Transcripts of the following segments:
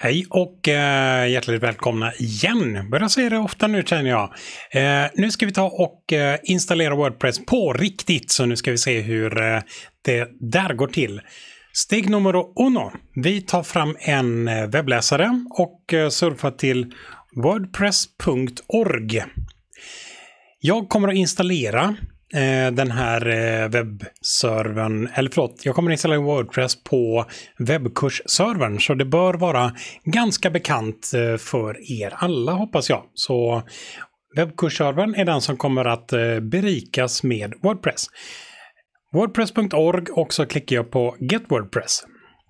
Hej och hjärtligt välkomna igen. Börjar säga det ofta nu känner jag. Nu ska vi ta och installera WordPress på riktigt. Så nu ska vi se hur det där går till. Steg nummer 1. Vi tar fram en webbläsare och surfar till wordpress.org. Jag kommer att installera den här webbservern, jag kommer att installera WordPress på webbkursservern, så det bör vara ganska bekant för er alla, hoppas jag. Så webbkursservern är den som kommer att berikas med WordPress. Wordpress.org, och så klickar jag på Get WordPress.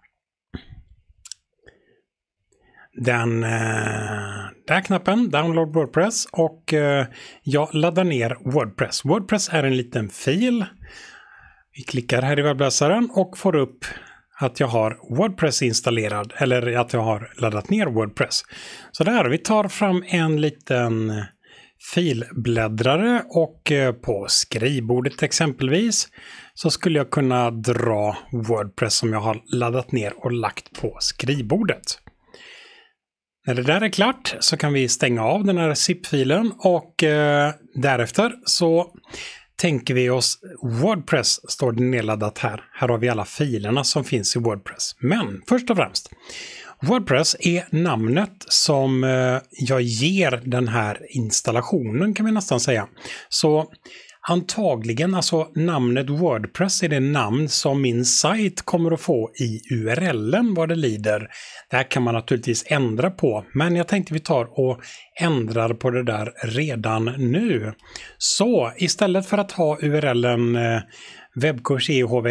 Den där knappen, Download WordPress, och jag laddar ner WordPress. WordPress är en liten fil. Vi klickar här i webbläsaren och får upp att jag har WordPress installerad, eller att jag har laddat ner WordPress. Så där, vi tar fram en liten filbläddrare och på skrivbordet exempelvis så skulle jag kunna dra WordPress som jag har laddat ner och lagt på skrivbordet. När det där är klart så kan vi stänga av den här zip-filen och därefter så tänker vi oss WordPress står det nedladdat här. Här har vi alla filerna som finns i WordPress. Men först och främst, WordPress är namnet som jag ger den här installationen, kan vi nästan säga. Så antagligen, alltså namnet WordPress är det namn som min sajt kommer att få i URLen vad det lider. Det här kan man naturligtvis ändra på, men jag tänkte vi tar och ändrar på det där redan nu. Så istället för att ha URLen webbkurs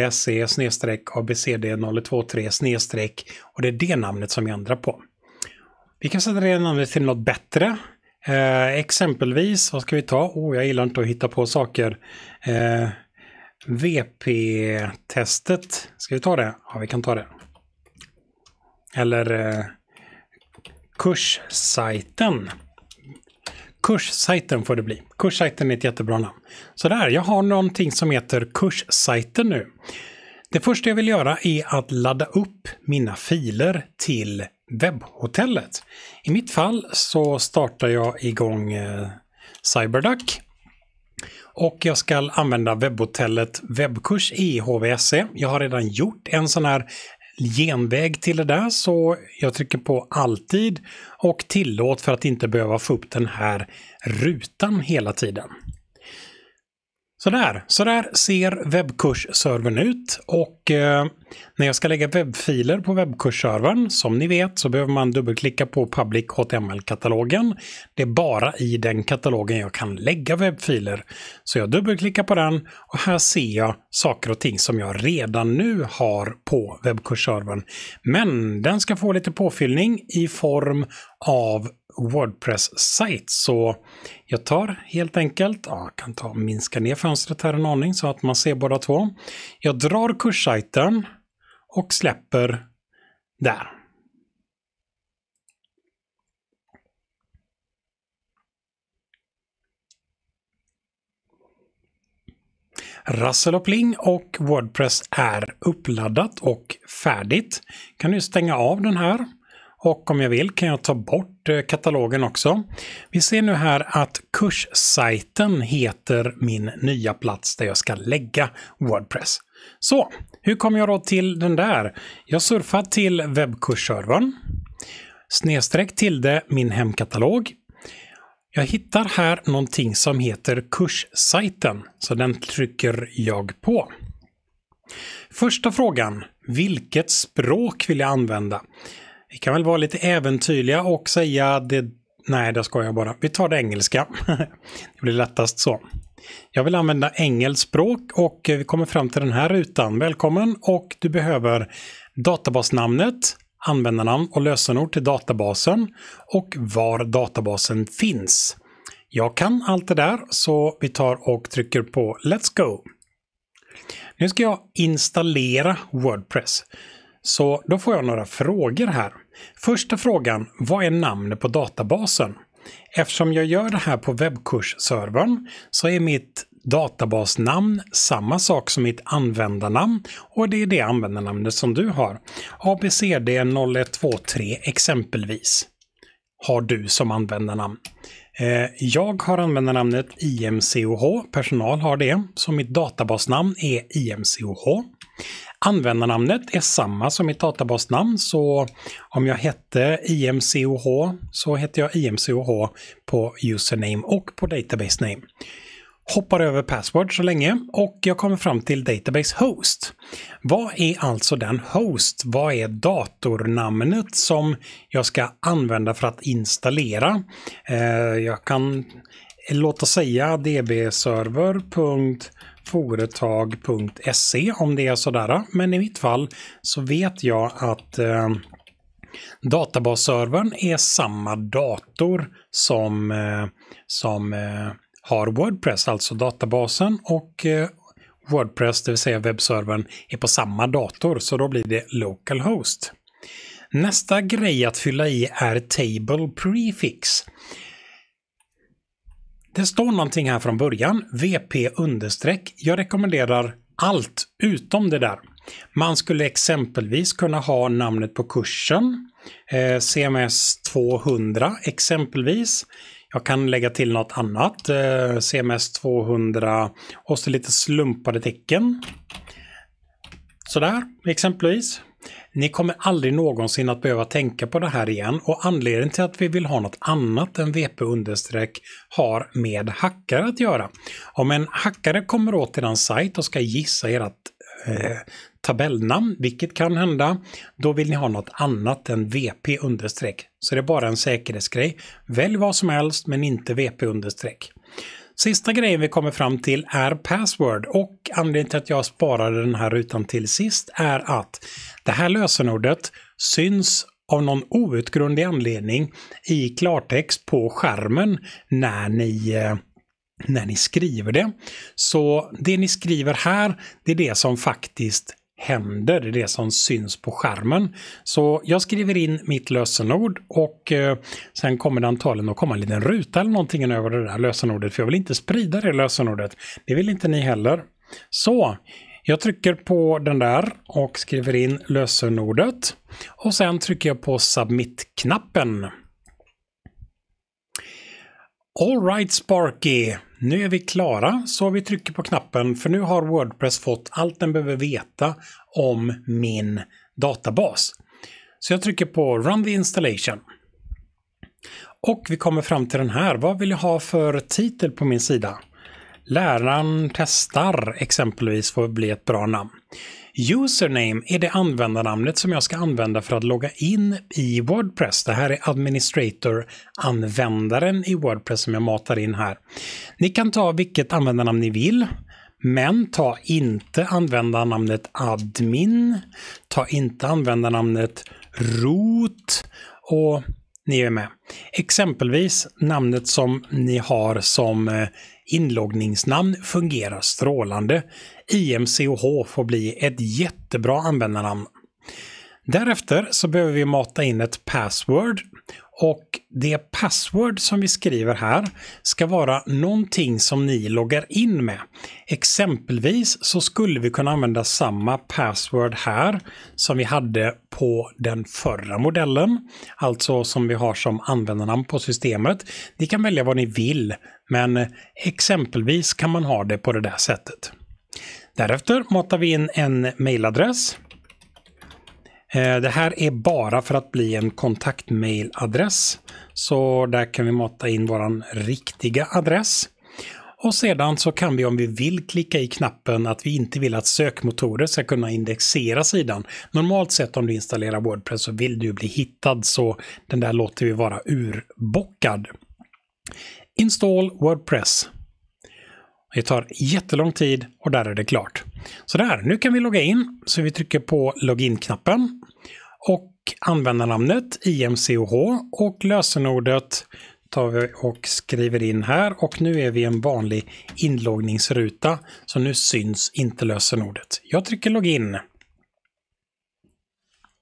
ehvse/abcd023- och det är det namnet som jag ändrar på. Vi kan sätta det namnet till något bättre. Exempelvis, vad ska vi ta? Jag gillar inte att hitta på saker. VP-testet. Ska vi ta det? Ja, vi kan ta det. Eller kurssajten. Kurssajten får det bli. Kurssajten är ett jättebra namn. Så där, jag har någonting som heter kurssajten nu. Det första jag vill göra är att ladda upp mina filer till webbhotellet. I mitt fall så startar jag igång CyberDuck. Och jag ska använda webbhotellet webbkurs ehvse. Jag har redan gjort en sån här genväg till det där, så jag trycker på alltid och tillåt för att inte behöva få upp den här rutan hela tiden. Så där ser webbkursservern ut, och när jag ska lägga webbfiler på webbkursservern, som ni vet, så behöver man dubbelklicka på Public HTML-katalogen. Det är bara i den katalogen jag kan lägga webbfiler. Så jag dubbelklickar på den och här ser jag saker och ting som jag redan nu har på webbkursservern. Men den ska få lite påfyllning i form av WordPress-sajt. Så jag tar helt enkelt, jag kan minska ner fönstret här en aning så att man ser båda två. Jag drar kurssajten och släpper där. Rassel och pling, och WordPress är uppladdat och färdigt. Kan nu stänga av den här. Och om jag vill kan jag ta bort katalogen också. Vi ser nu här att kurssajten heter min nya plats där jag ska lägga WordPress. Så, hur kommer jag då till den där? Jag surfar till webbkursservern. / tilde min hemkatalog. Jag hittar här någonting som heter kurssajten. Så den trycker jag på. Första frågan, vilket språk vill jag använda? Vi kan väl vara lite äventyrliga och säga det. Nej, det ska jag bara. Vi tar det engelska. Det blir lättast så. Jag vill använda engelskt språk och vi kommer fram till den här rutan. Välkommen, och du behöver databasnamnet, användarnamn och lösenord till databasen och var databasen finns. Jag kan allt det där, så vi tar och trycker på Let's go. Nu ska jag installera WordPress. Så då får jag några frågor här. Första frågan, vad är namnet på databasen? Eftersom jag gör det här på webbkursservern så är mitt databasnamn, samma sak som mitt användarnamn, och det är det användarnamnet som du har. ABCD0123 exempelvis har du som användarnamn. Jag har användarnamnet IMCOH, personal har det, så mitt databasnamn är IMCOH. Användarnamnet är samma som mitt databasnamn, så om jag hette IMCOH så heter jag IMCOH på username och på database name. Hoppar över password så länge och jag kommer fram till database host. Vad är alltså den host? Vad är datornamnet som jag ska använda för att installera? Jag kan låta säga dbserver.foretag.se om det är sådär, men i mitt fall så vet jag att databasservern är samma dator som har WordPress, alltså databasen, och WordPress, det vill säga webbservern, är på samma dator, så då blir det localhost. Nästa grej att fylla i är table prefix. Det står någonting här från början, VP-. Jag rekommenderar allt utom det där. Man skulle exempelvis kunna ha namnet på kursen, CMS 200 exempelvis. Jag kan lägga till något annat, CMS 200 och så lite slumpade tecken. Sådär, exempelvis. Ni kommer aldrig någonsin att behöva tänka på det här igen, och anledningen till att vi vill ha något annat än VP- har med hackare att göra. Om en hackare kommer åt er sajt och ska gissa ert tabellnamn, vilket kan hända, då vill ni ha något annat än VP-. Så det är bara en säkerhetsgrej. Välj vad som helst, men inte VP-. Sista grejen vi kommer fram till är password, och anledningen till att jag sparade den här rutan till sist är att det här lösenordet syns av någon outgrundlig anledning i klartext på skärmen när ni skriver det. Så det ni skriver här, det är det som faktiskt händer, det är det som syns på skärmen. Så jag skriver in mitt lösenord och sen kommer det antagligen att komma en liten ruta eller någonting över det där lösenordet, för jag vill inte sprida det lösenordet. Det vill inte ni heller. Så jag trycker på den där och skriver in lösenordet och sen trycker jag på submit-knappen. All right Sparky, nu är vi klara, så vi trycker på knappen, för nu har WordPress fått allt den behöver veta om min databas. Så jag trycker på Run the installation. Och vi kommer fram till den här. Vad vill jag ha för titel på min sida? Läraren testar exempelvis får bli ett bra namn. Username är det användarnamnet som jag ska använda för att logga in i WordPress. Det här är administrator-användaren i WordPress som jag matar in här. Ni kan ta vilket användarnamn ni vill, men ta inte användarnamnet admin, ta inte användarnamnet root, och ni är med. Exempelvis namnet som ni har som inloggningsnamn fungerar strålande. IMCOH får bli ett jättebra användarnamn. Därefter så behöver vi mata in ett password, och det password som vi skriver här ska vara någonting som ni loggar in med. Exempelvis så skulle vi kunna använda samma password här som vi hade på den förra modellen, alltså som vi har som användarnamn på systemet. Ni kan välja vad ni vill, men exempelvis kan man ha det på det där sättet. Därefter matar vi in en mailadress. Det här är bara för att bli en kontaktmailadress, så där kan vi mata in våran riktiga adress. Och sedan så kan vi, om vi vill, klicka i knappen att vi inte vill att sökmotorer ska kunna indexera sidan. Normalt sett om du installerar WordPress så vill du bli hittad, så den där låter vi vara urbockad. Install WordPress. Det tar jättelång tid och där är det klart. Så där, nu kan vi logga in, så vi trycker på login-knappen och användarnamnet IMCOH och lösenordet tar vi och skriver in här, och nu är vi i en vanlig inloggningsruta, så nu syns inte lösenordet. Jag trycker login.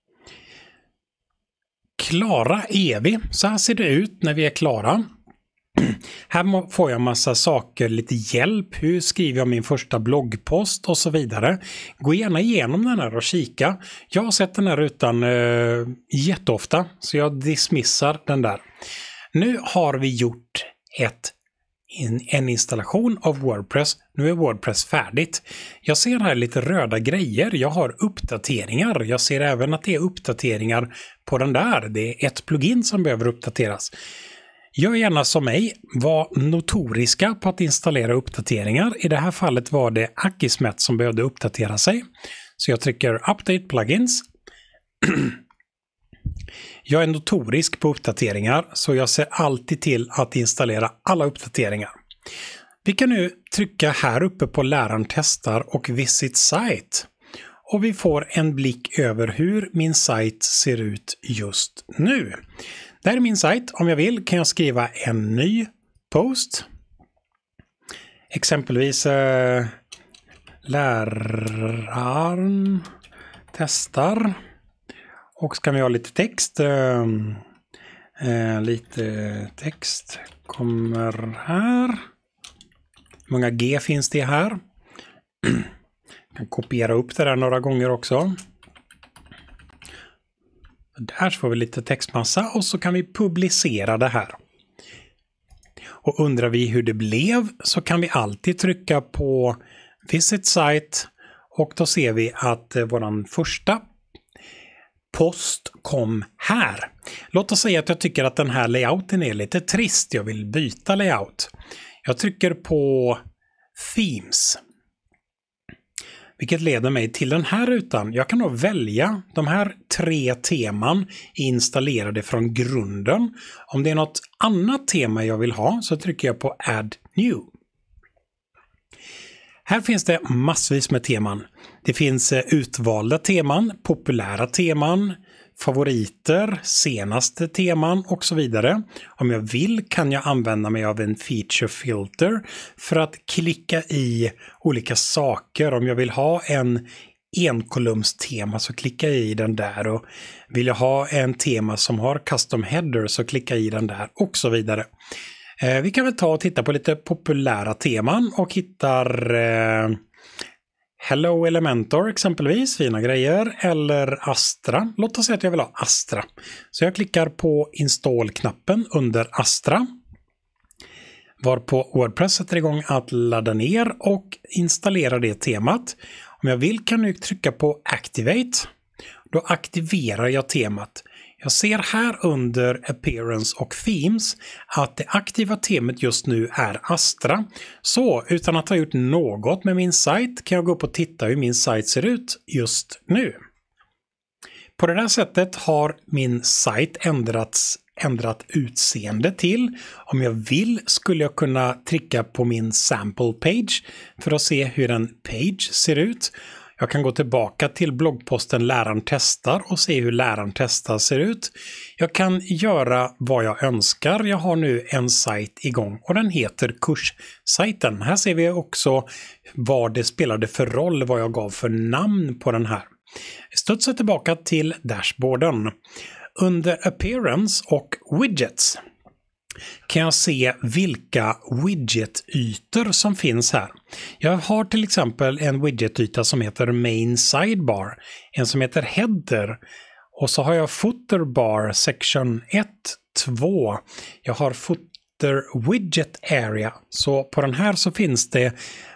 Klara är vi. Så här ser det ut när vi är klara. Här får jag massa saker, lite hjälp. Hur skriver jag min första bloggpost och så vidare. Gå gärna igenom den här och kika. Jag har sett den här rutan jätteofta, så jag dismissar den där. Nu har vi gjort en installation av WordPress. Nu är WordPress färdigt. Jag ser här lite röda grejer. Jag har uppdateringar. Jag ser även att det är uppdateringar på den där. Det är ett plugin som behöver uppdateras. Gör gärna som mig. Var notoriska på att installera uppdateringar. I det här fallet var det Akismet som behövde uppdatera sig. Så jag trycker Update Plugins. Jag är notorisk på uppdateringar, så jag ser alltid till att installera alla uppdateringar. Vi kan nu trycka här uppe på läraren testar och Visit Site. Och vi får en blick över hur min sajt ser ut just nu. Det här är min sajt. Om jag vill kan jag skriva en ny post. Exempelvis läraren testar. Och så kan vi ha lite text. Lite text kommer här. Hur många G finns det här? Jag kan kopiera upp det där några gånger också. Där får vi lite textmassa och så kan vi publicera det här. Och undrar vi hur det blev så kan vi alltid trycka på Visit Site och då ser vi att våran första post kom här. Låt oss säga att jag tycker att den här layouten är lite trist. Jag vill byta layout. Jag trycker på Themes. Vilket leder mig till den här rutan. Jag kan då välja de här 3 teman installerade från grunden. Om det är något annat tema jag vill ha så trycker jag på Add New. Här finns det massvis med teman. Det finns utvalda teman, populära teman, favoriter, senaste teman och så vidare. Om jag vill kan jag använda mig av en feature filter för att klicka i olika saker. Om jag vill ha en enkolumnstema så klicka i den där, och vill jag ha en tema som har custom header så klicka i den där och så vidare. Vi kan väl ta och titta på lite populära teman och hittar Hello Elementor exempelvis, fina grejer, eller Astra. Låt oss säga att jag vill ha Astra. Så jag klickar på install-knappen under Astra. Varpå WordPress sätter igång att ladda ner och installera det temat. Om jag vill kan jag trycka på Activate. Då aktiverar jag temat. Jag ser här under Appearance och Themes att det aktiva temat just nu är Astra. Så utan att ha gjort något med min sajt kan jag gå upp och titta hur min sajt ser ut just nu. På det här sättet har min sajt ändrat utseende till. Om jag vill skulle jag kunna trycka på min sample page för att se hur en page ser ut. Jag kan gå tillbaka till bloggposten läraren testar och se hur läraren testar ser ut. Jag kan göra vad jag önskar. Jag har nu en sajt igång och den heter kurssajten. Här ser vi också vad det spelade för roll, vad jag gav för namn på den här. Studsa tillbaka till dashboarden. Under Appearance och Widgets kan jag se vilka widgetytor som finns här. Jag har till exempel en widgetyta som heter Main Sidebar, en som heter Header, och så har jag Footerbar Section 1, 2. Jag har Footer Widget Area, så på den här så finns det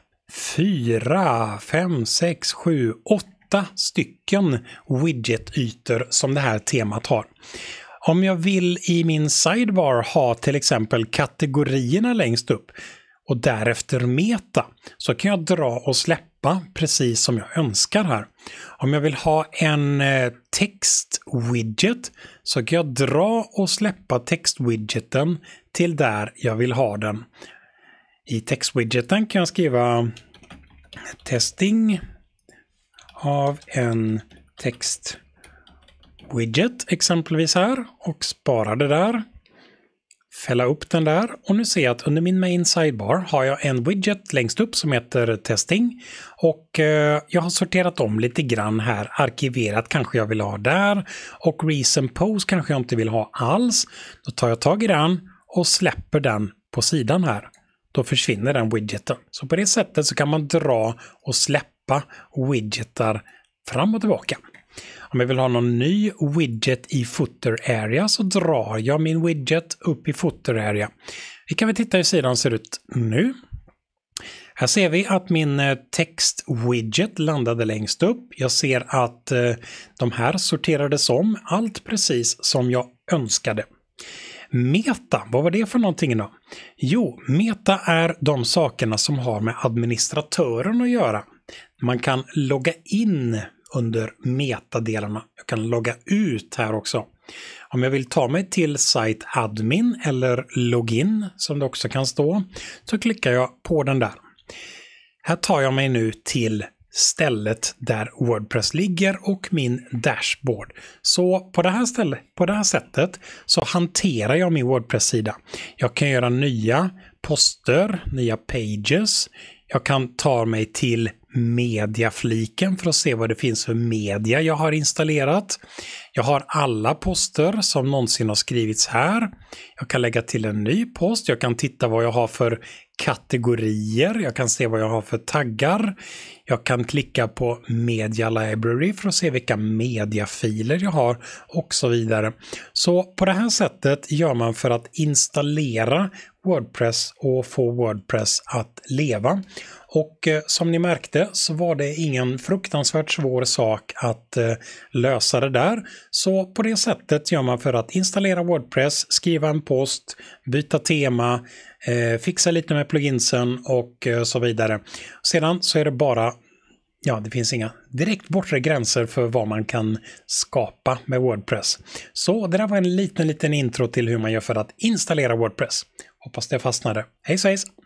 4, 5, 6, 7, 8 stycken widgetytor som det här temat har. Om jag vill i min sidebar ha till exempel kategorierna längst upp och därefter meta, så kan jag dra och släppa precis som jag önskar här. Om jag vill ha en textwidget så kan jag dra och släppa textwidgeten till där jag vill ha den. I textwidgeten kan jag skriva testing av en text widget exempelvis här och spara det där. Fälla upp den där och nu ser jag att under min main sidebar har jag en widget längst upp som heter testing och jag har sorterat om lite grann här. Arkiverat kanske jag vill ha där och recent post kanske jag inte vill ha alls. Då tar jag tag i den och släpper den på sidan här, då försvinner den widgeten. Så på det sättet så kan man dra och släppa widgetar fram och tillbaka. Om jag vill ha någon ny widget i footer area så drar jag min widget upp i footer area. Vi kan väl titta hur sidan ser ut nu. Här ser vi att min text-widget landade längst upp. Jag ser att de här sorterades om, allt precis som jag önskade. Meta, vad var det för någonting då? Jo, meta är de sakerna som har med administratören att göra. Man kan logga in under metadelarna. Jag kan logga ut här också. Om jag vill ta mig till site admin eller login som det också kan stå, så klickar jag på den där. Här tar jag mig nu till stället där WordPress ligger och min dashboard. Så på det här sättet så hanterar jag min WordPress-sida. Jag kan göra nya poster, nya pages. Jag kan ta mig till mediafliken för att se vad det finns för media jag har installerat. Jag har alla poster som någonsin har skrivits här. Jag kan lägga till en ny post. Jag kan titta vad jag har för kategorier. Jag kan se vad jag har för taggar. Jag kan klicka på Media Library för att se vilka mediafiler jag har och så vidare. Så på det här sättet gör man för att installera WordPress och få WordPress att leva. Och som ni märkte så var det ingen fruktansvärt svår sak att lösa det där. Så på det sättet gör man för att installera WordPress, skriva en post, byta tema, fixa lite med pluginsen och så vidare. Sedan så är det bara, det finns inga direkt bortre gränser för vad man kan skapa med WordPress. Så det där var en liten intro till hur man gör för att installera WordPress. Hoppas det fastnade. Hej svejs!